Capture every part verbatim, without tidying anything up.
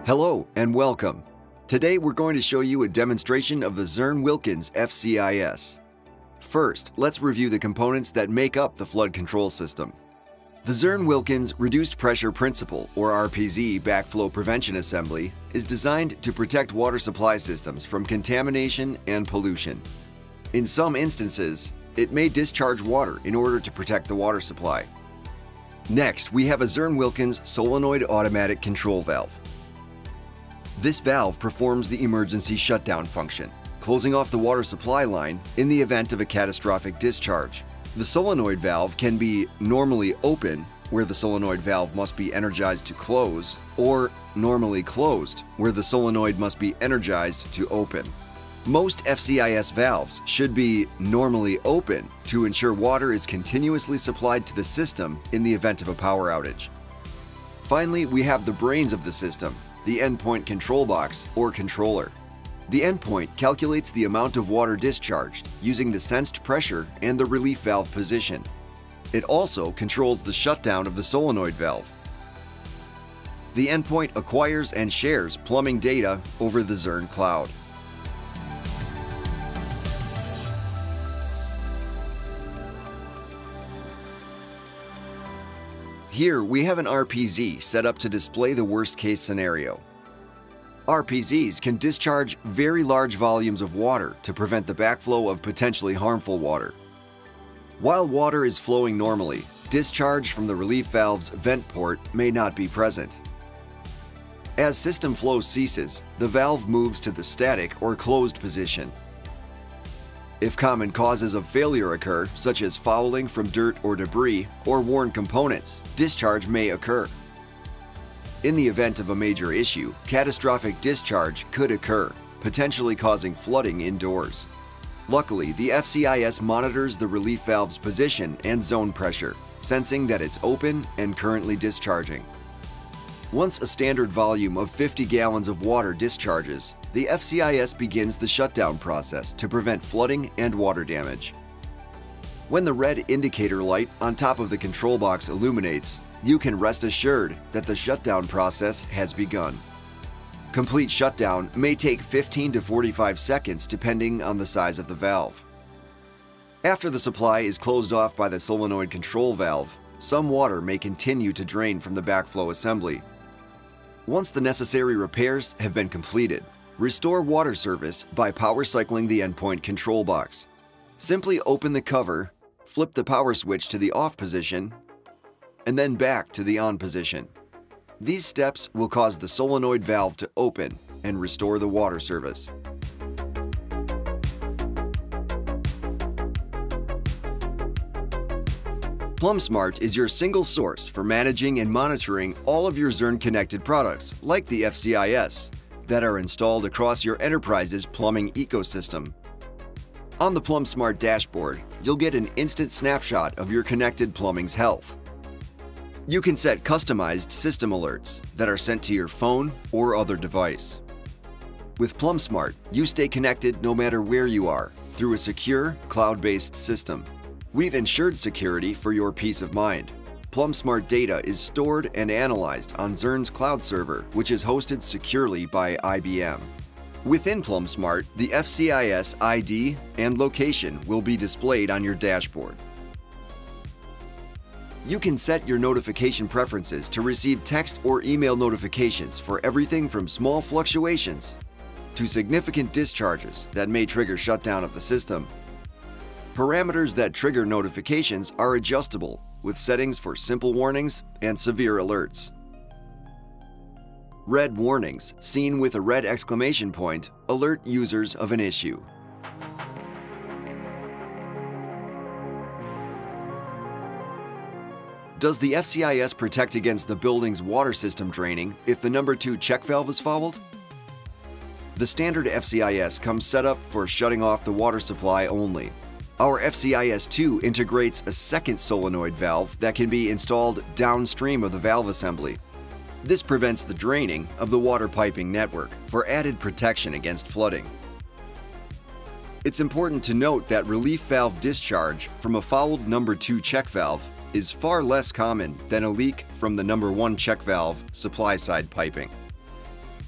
Hello and welcome. Today we're going to show you a demonstration of the Zurn Wilkins F C I S. First, let's review the components that make up the flood control system. The Zurn Wilkins Reduced Pressure Principle, or R P Z Backflow Prevention Assembly, is designed to protect water supply systems from contamination and pollution. In some instances, it may discharge water in order to protect the water supply. Next, we have a Zurn Wilkins solenoid automatic control valve. This valve performs the emergency shutdown function, closing off the water supply line in the event of a catastrophic discharge. The solenoid valve can be normally open, where the solenoid valve must be energized to close, or normally closed, where the solenoid must be energized to open. Most F C I S valves should be normally open to ensure water is continuously supplied to the system in the event of a power outage. Finally, we have the brains of the system, the Endpoint control box or controller. The Endpoint calculates the amount of water discharged using the sensed pressure and the relief valve position. It also controls the shutdown of the solenoid valve. The Endpoint acquires and shares plumbing data over the Zurn cloud. Here we have an R P Z set up to display the worst-case scenario. R P Zs can discharge very large volumes of water to prevent the backflow of potentially harmful water. While water is flowing normally, discharge from the relief valve's vent port may not be present. As system flow ceases, the valve moves to the static or closed position. If common causes of failure occur, such as fouling from dirt or debris or worn components, discharge may occur. In the event of a major issue, catastrophic discharge could occur, potentially causing flooding indoors. Luckily, the F C I S monitors the relief valve's position and zone pressure, sensing that it's open and currently discharging. Once a standard volume of fifty gallons of water discharges, the F C I S begins the shutdown process to prevent flooding and water damage. When the red indicator light on top of the control box illuminates, you can rest assured that the shutdown process has begun. Complete shutdown may take fifteen to forty-five seconds depending on the size of the valve. After the supply is closed off by the solenoid control valve, some water may continue to drain from the backflow assembly. Once the necessary repairs have been completed, restore water service by power cycling the Endpoint control box. Simply open the cover, flip the power switch to the off position, and then back to the on position. These steps will cause the solenoid valve to open and restore the water service. PlumbSmart is your single source for managing and monitoring all of your Zurn connected products, like the F C I S, that are installed across your enterprise's plumbing ecosystem. On the PlumbSmart dashboard, you'll get an instant snapshot of your connected plumbing's health. You can set customized system alerts that are sent to your phone or other device. With PlumbSmart, you stay connected no matter where you are through a secure, cloud-based system. We've ensured security for your peace of mind. PlumbSmart data is stored and analyzed on Zurn's cloud server, which is hosted securely by I B M. Within PlumbSmart, the F C I S I D and location will be displayed on your dashboard. You can set your notification preferences to receive text or email notifications for everything from small fluctuations to significant discharges that may trigger shutdown of the system. Parameters that trigger notifications are adjustable with settings for simple warnings and severe alerts. Red warnings, seen with a red exclamation point, alert users of an issue. Does the F C I S protect against the building's water system draining if the number two check valve is fouled? The standard F C I S comes set up for shutting off the water supply only. Our F C I S two integrates a second solenoid valve that can be installed downstream of the valve assembly. This prevents the draining of the water piping network for added protection against flooding. It's important to note that relief valve discharge from a fouled number two check valve is far less common than a leak from the number one check valve supply side piping.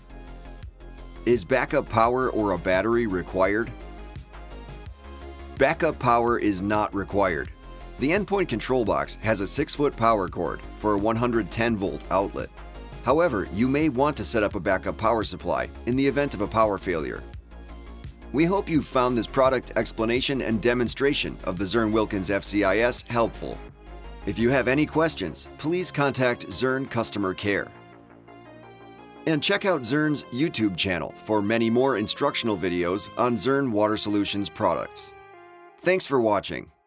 Is backup power or a battery required? Backup power is not required. The Endpoint control box has a six foot power cord for a one hundred ten volt outlet. However, you may want to set up a backup power supply in the event of a power failure. We hope you found this product explanation and demonstration of the Zurn Wilkins F C I S helpful. If you have any questions, please contact Zurn Customer Care. And check out Zurn's YouTube channel for many more instructional videos on Zurn Water Solutions products. Thanks for watching.